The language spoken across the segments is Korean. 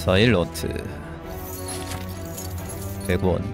사일런트 100원.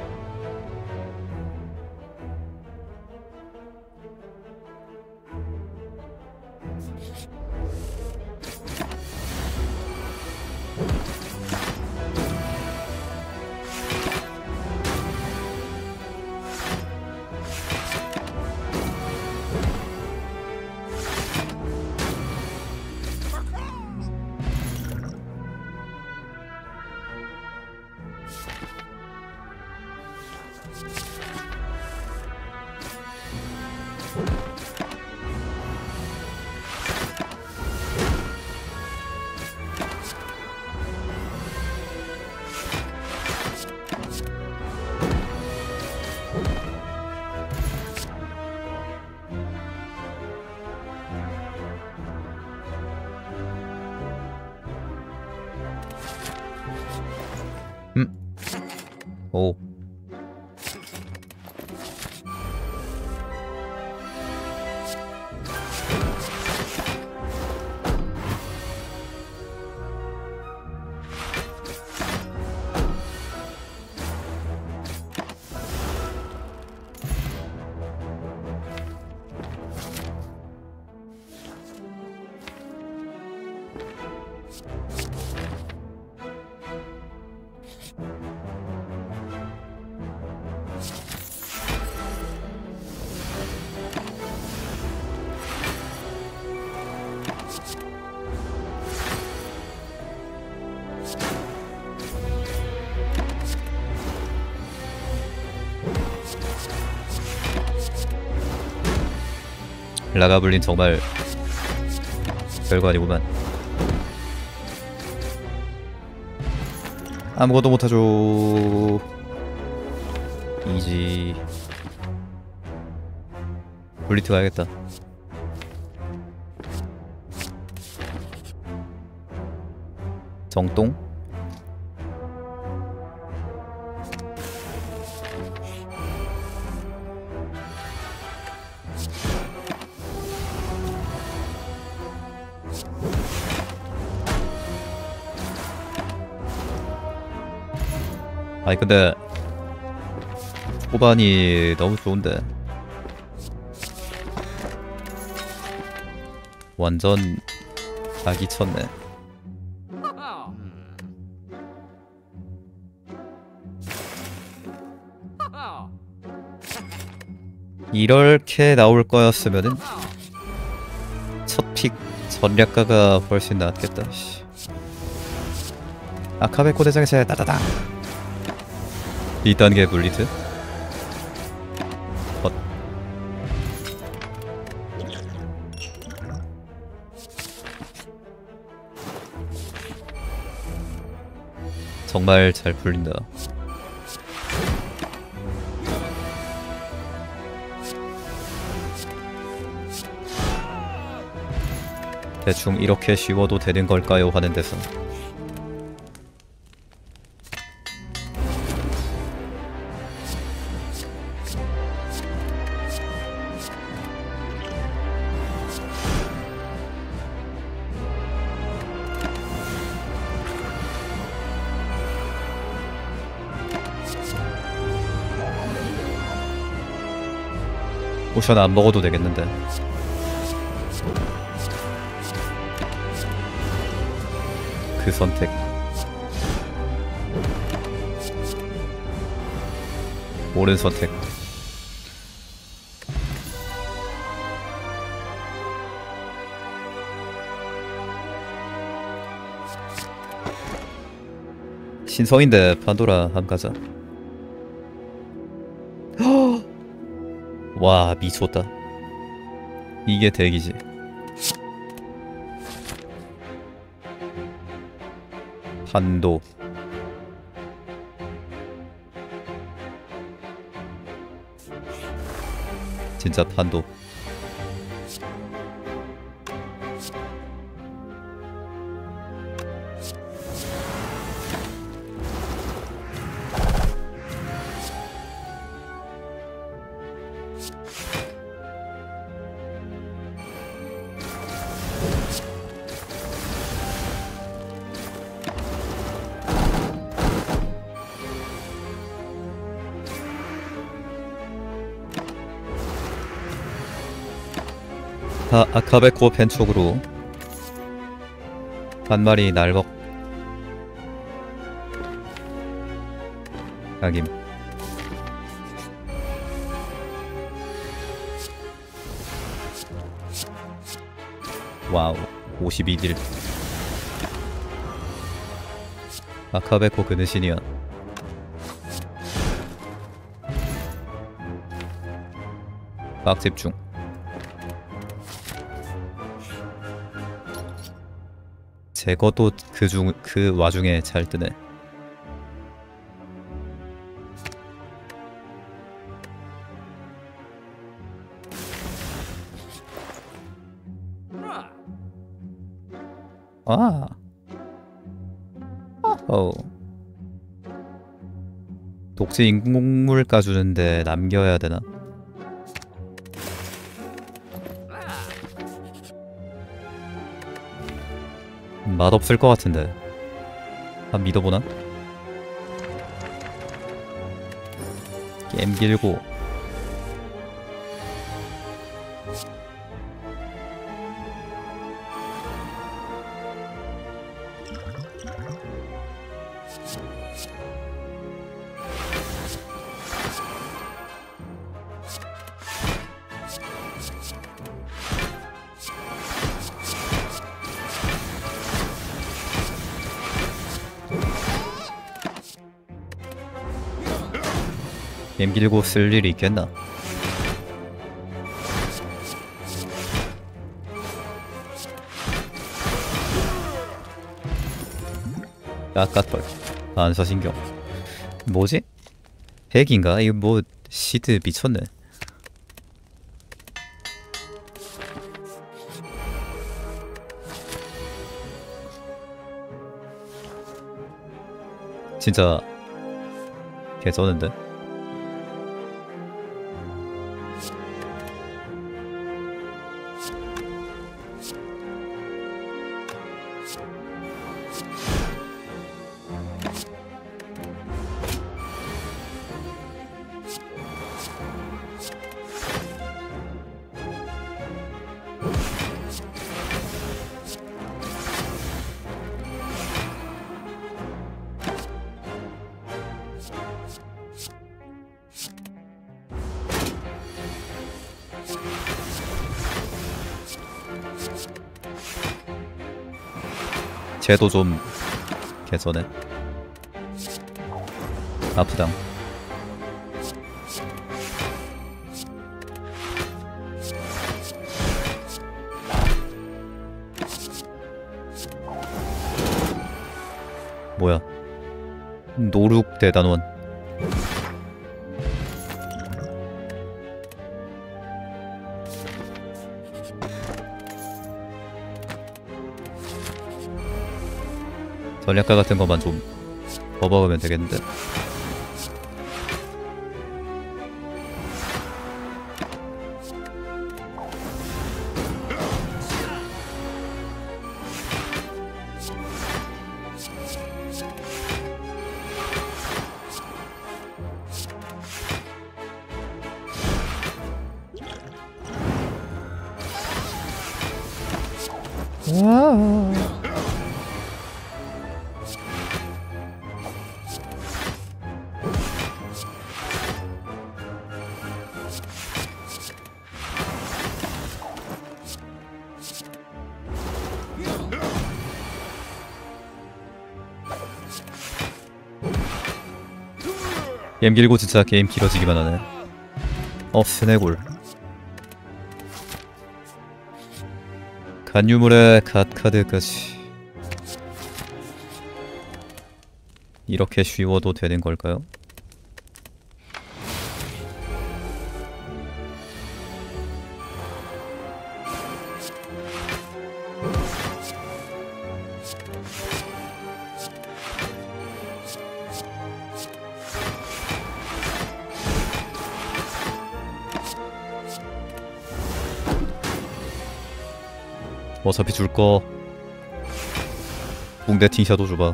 오. 라가블린 정말 별거 아니구만. 아무것도 못하죠. 이지. 블리트 가야겠다. 정똥? 아니 근데 초반이 너무 좋은데 완전 사기 쳤네. 이렇게 나올 거였으면은 첫 픽 전략가가 훨씬 낫겠다. 아카베코 대장에서 따다당 2단계 블리트. 정말 잘 풀린다. 대충 이렇게 쉬워도 되는 걸까요? 하는 데서 포션 안 먹어도 되겠는데. 그 선택. 옳은 선택. 신성인데 판도라 함 가자. 와 미쳤다. 이게 대기지. 판도. 진짜 판도. 아카베코 펜 쪽으로 한 마리 날먹 각임. 와우 52딜. 아카베코 그느신이야. 막 집중. 제거도 그 와중에 잘 뜨네. 아. 어허. 독지 인공물 까주는데 남겨야 되나? 맛없을 것 같은데. 한 믿어보나? 게임 길고. 게임 길고 쓸 일이 있겠나? 까까털 반사신경. 뭐지? 핵인가? 이거 뭐 시드 미쳤네. 진짜 개쩌는데? 쟤도 좀 개쩌네. 아프당. 뭐야? 노룩 대단원. 전략가 같은 것만 좀 버벅으면 되겠는데. 와. 게임 길고 진짜 게임 길어지기만 하네. 스네골. 간유물의 갓카드까지. 이렇게 쉬워도 되는 걸까요? 어차피 줄거 붕대 팅샤도 줘봐.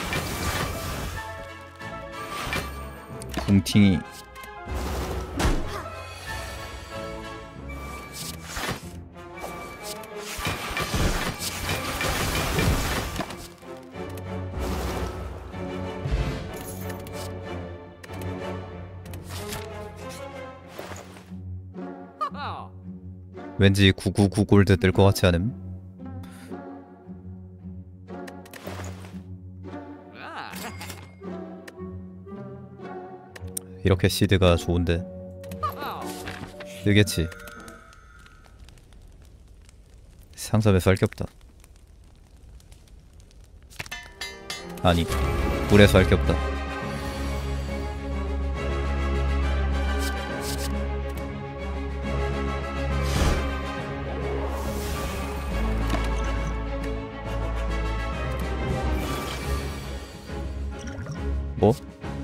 붕팅이 왠지 999 골드 뜰 것 같지 않음? 이렇게 시드가 좋은데 뜨겠지. 상점에서 할 게 없다. 아니, 물에서 할 게 없다. 뭐?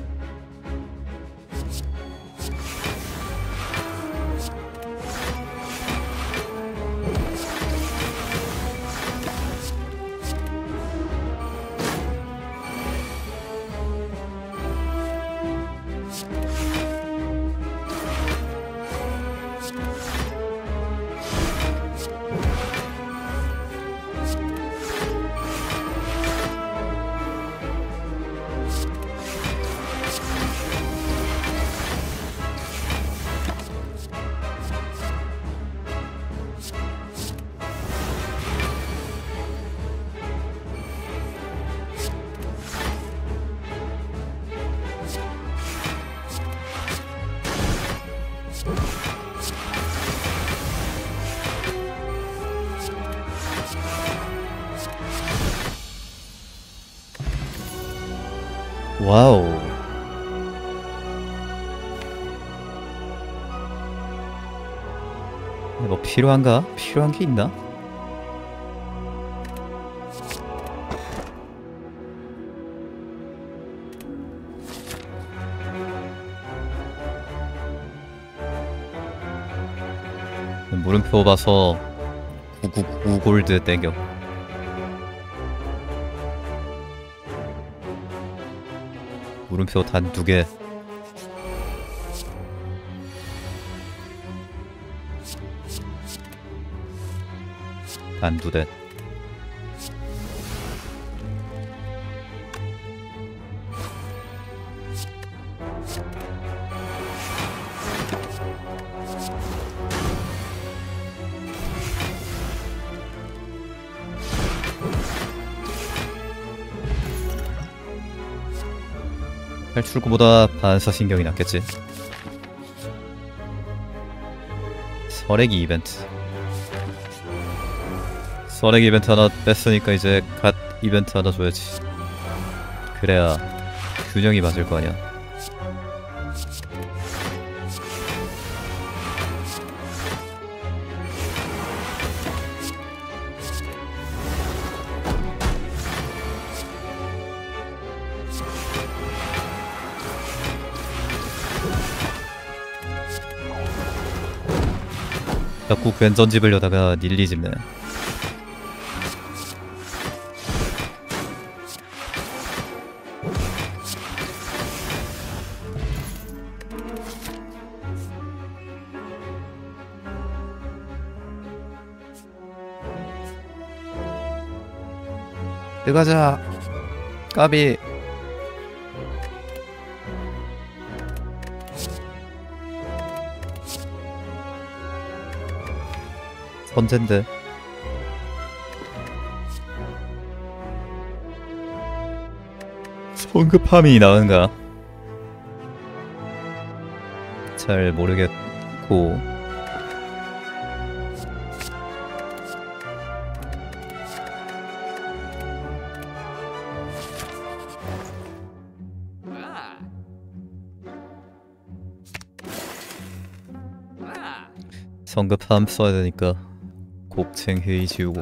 와우. 뭐 필요한가? 필요한 게 있나? 물음표 봐서 999 골드 땡겨. 물음표 단 2개. 단 2대. 탈출구보다 반사신경이 낫겠지. 설애기 이벤트. 설애기 이벤트 하나 뺐으니까 이제 갓 이벤트 하나 줘야지. 그래야 균형이 맞을 거 아니야. 자꾸 괜전 집으려다가 닐리 집네. 들어가자. 까비. 언젠데? 성급함이 나은가? 잘 모르겠고. 성급함 써야 되니까 곡생 회의 지우고.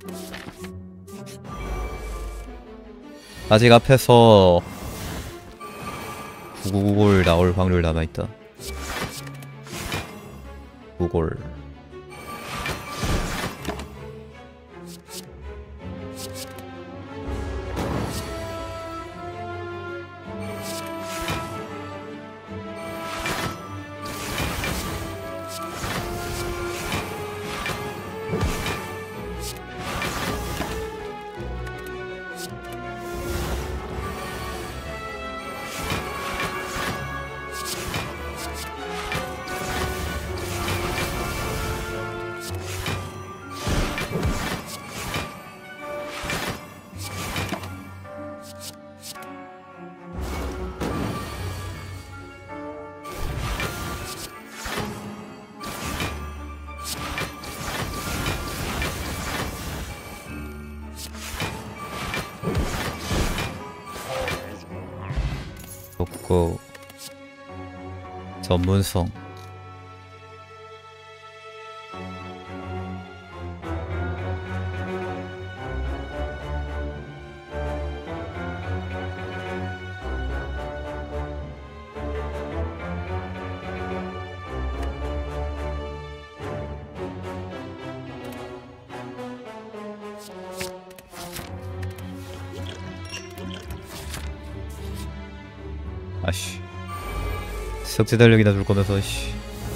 아직 앞에서 999골 나올 확률 남아있다. 9골. 좋고 전문성. 아씨, 석재 달력이나 줄 거면서 씨.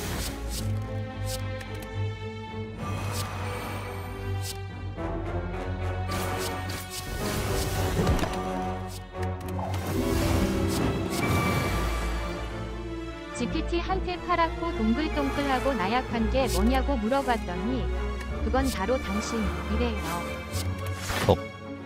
GPT한테 파랗고 동글동글하고 나약한 게 뭐냐고 물어봤더니 그건 바로 당신이래요. 덕.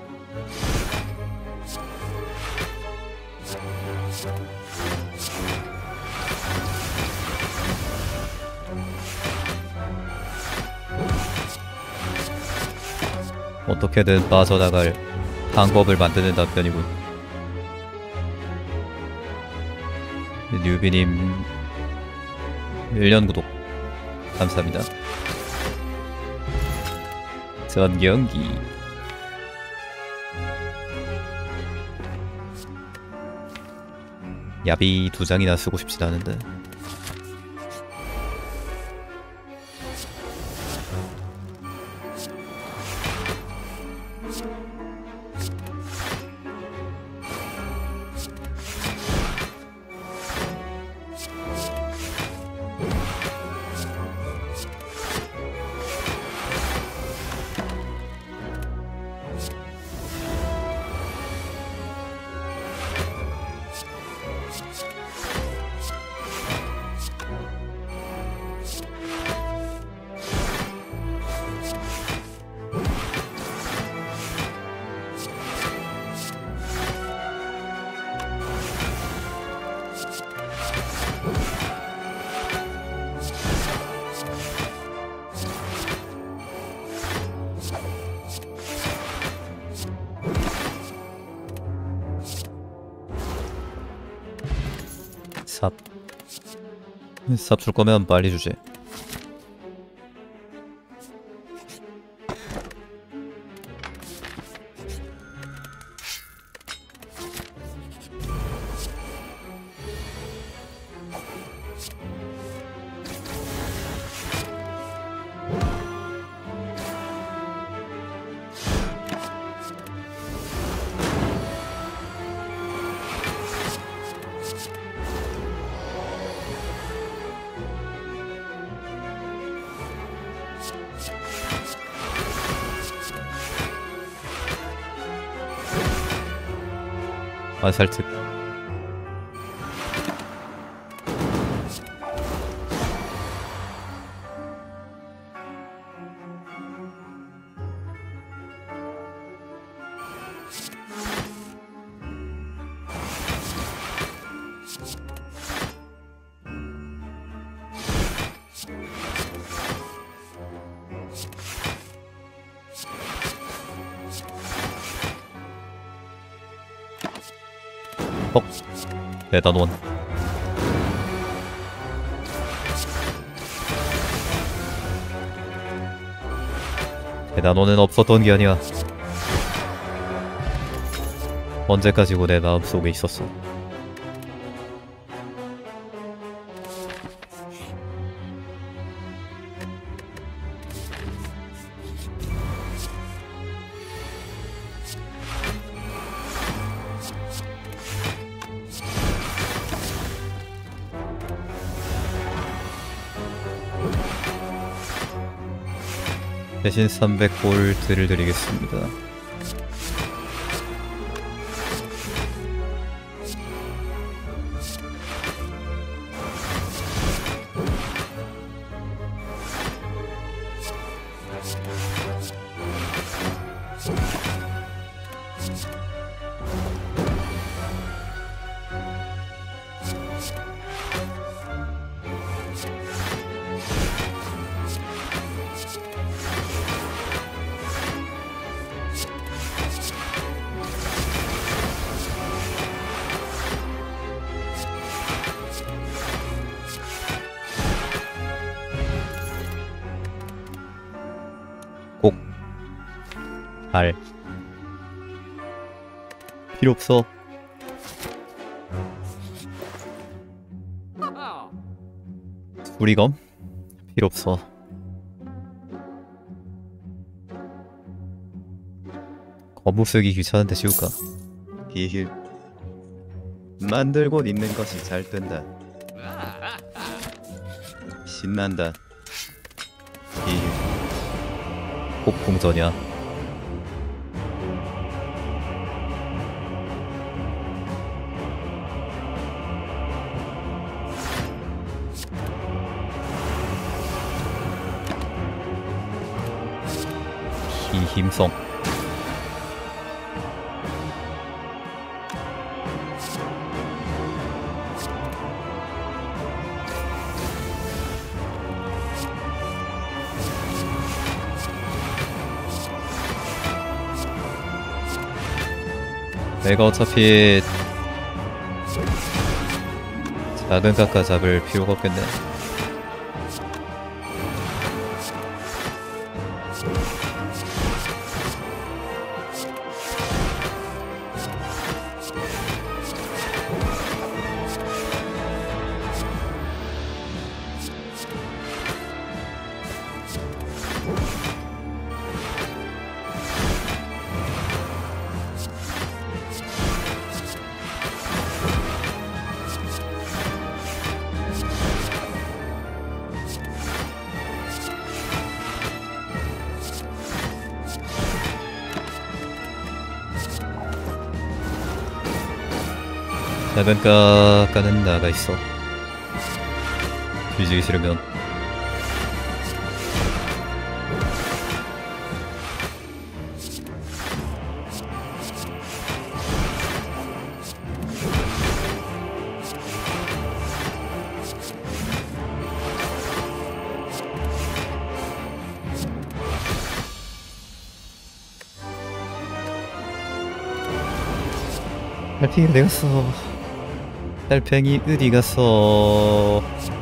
어떻게든 빠져나갈 방법을 만드는 답변이군. 뉴비님 1년 구독 감사합니다. 전경기. 야비 2장이나 쓰고 싶진 않은데. 삽 줄 거면 빨리 주지. 아살특. 대단원. 대단원은 없었던 게 아니야. 언제까지고 내 마음속에 있었어. 대신 300골드를 드리겠습니다. 달 필요 없어. 우리검 필요 없어. 거부 쓰기 귀찮은데 씌울까? 비힐 만들고 있는 것이 잘 된다. 신난다. 비힐 폭풍전이야. 힘성 내가 어차피 작은 까까 잡을 필요가 없겠네. 작은 까까는 나가 있어. 뒤지기 싫으면. 달팽이 어디 갔어? 달팽이 어디 갔어?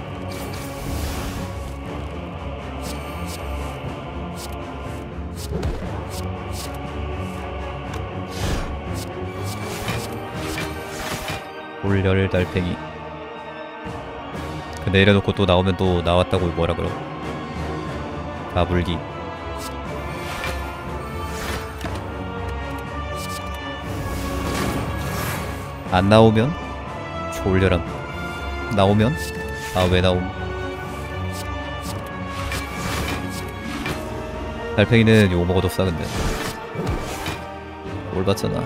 올열 달팽이. 근데 이래놓고 또 나오면 또 나왔다고 뭐라 그러? 가불기. 안 나오면 졸려람. 나오면 아 왜 나옴. 달팽이는 요거 먹어도 싸근데 뭘 봤잖아.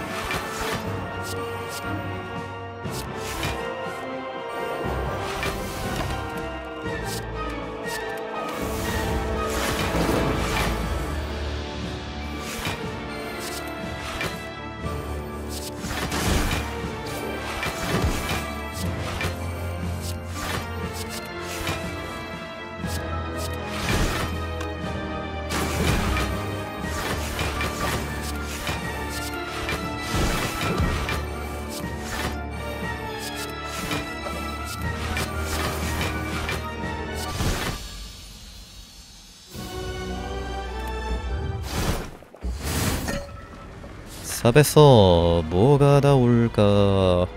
삽에서 뭐가 나올까?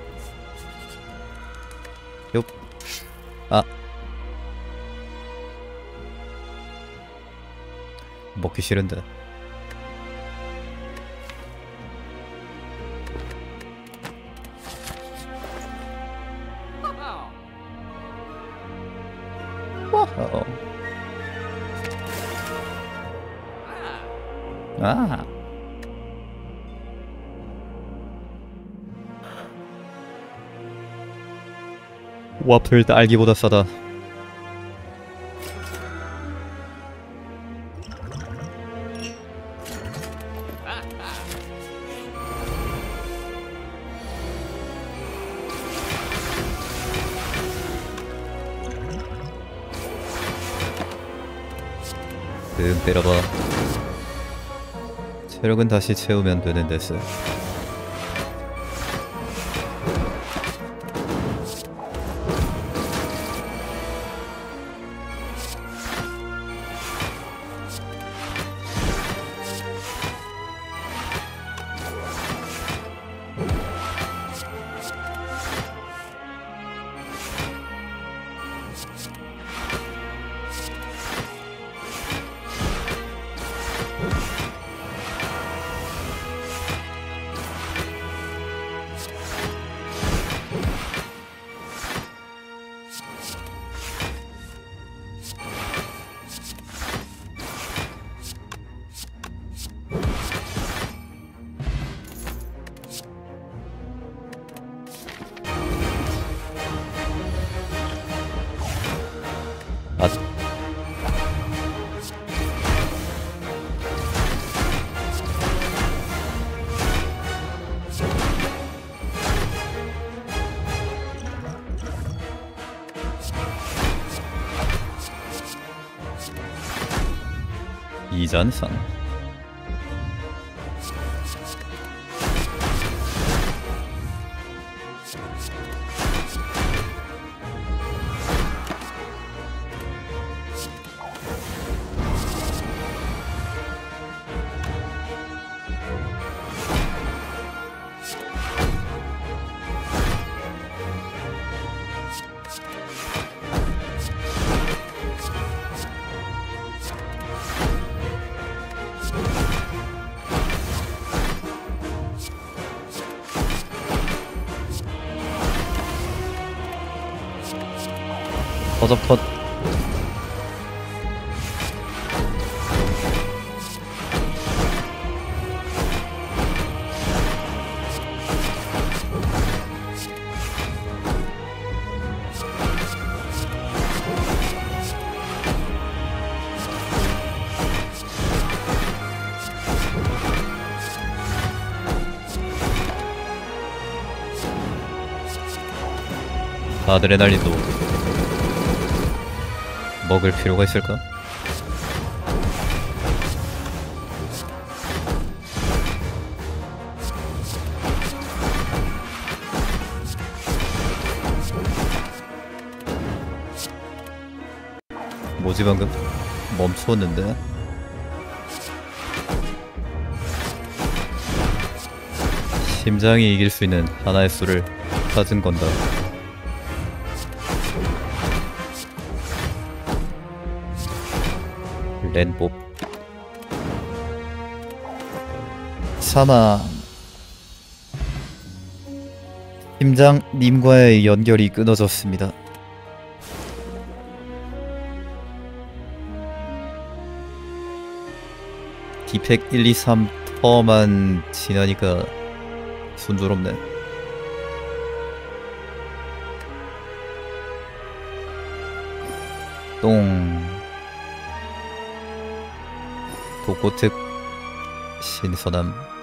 요. 아. 먹기 싫은데. 와우. 아. 와플 딸기보다 싸다. 때려봐. 체력은 다시 채우면 되는 데스. 이잔상. 허접컷. 아드레날린도 먹을 필요가 있을까? 뭐지 방금? 멈췄는데? 심장이 이길 수 있는 하나의 수를 찾은 건다. 렌법 사망. 팀장님과의 연결이 끊어졌습니다. 디펙 1, 2, 3 터만 지나니까 순조롭네. 똥 독고특 신선함.